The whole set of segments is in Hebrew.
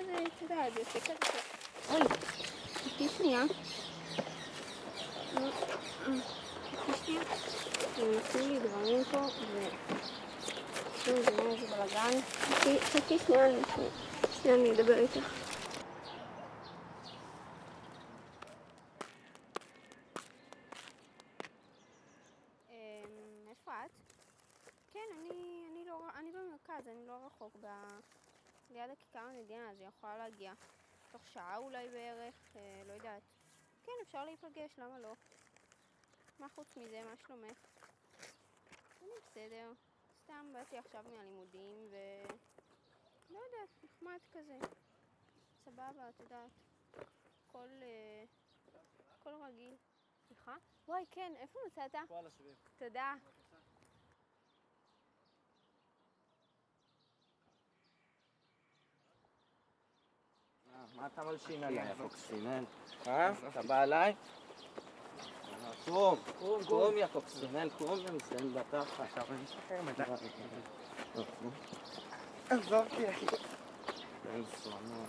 כזה, אתה יודע, זה עושה כזה. אוי, חכי שנייה. חכי שנייה. נתנו לי דברים פה, אני מבינה איזה בלגן. חכי שנייה, אני אדבר איתך. איפה את? כן, אני במרכז, אני לא רחוק ליד הכיכר המדינה, אז היא יכולה להגיע תוך שעה אולי בערך, לא יודעת. כן, אפשר להיפגש, למה לא? מה חוץ מזה, מה שלומך? אני בסדר, סתם באתי עכשיו מהלימודים לא יודעת, נחמד כזה. סבבה, את יודעת. הכל רגיל. סליחה? וואי, כן, איפה מצאת? פה על השביל. תודה. מה אתה מלשין עליי, הקוקסינל? אתה בא עליי? קום, יא קוקסינל, קום, יא מסתן בתחת. עכשיו אני אשחרר מדי. עזבתי, אחי. אין סונות.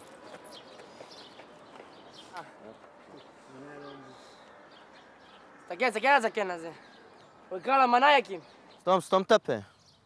תסתכל על הזקן הזה. הוא יקרא למנאייקים. סתום את הפה.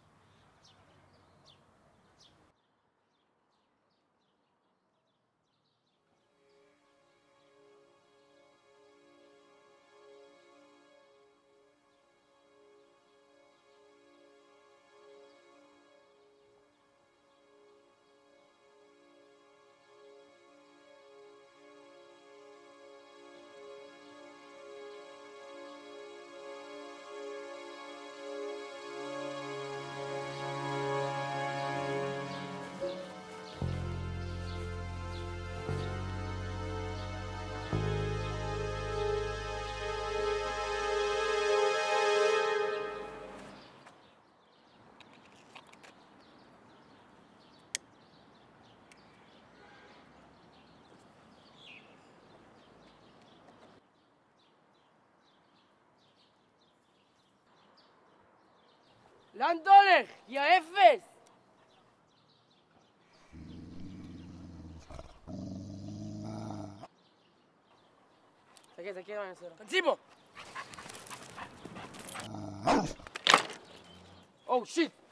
לאן אתה הולך? יא אפס! תסתכל מה אני עושה לו. תנצי בו! או, שיט!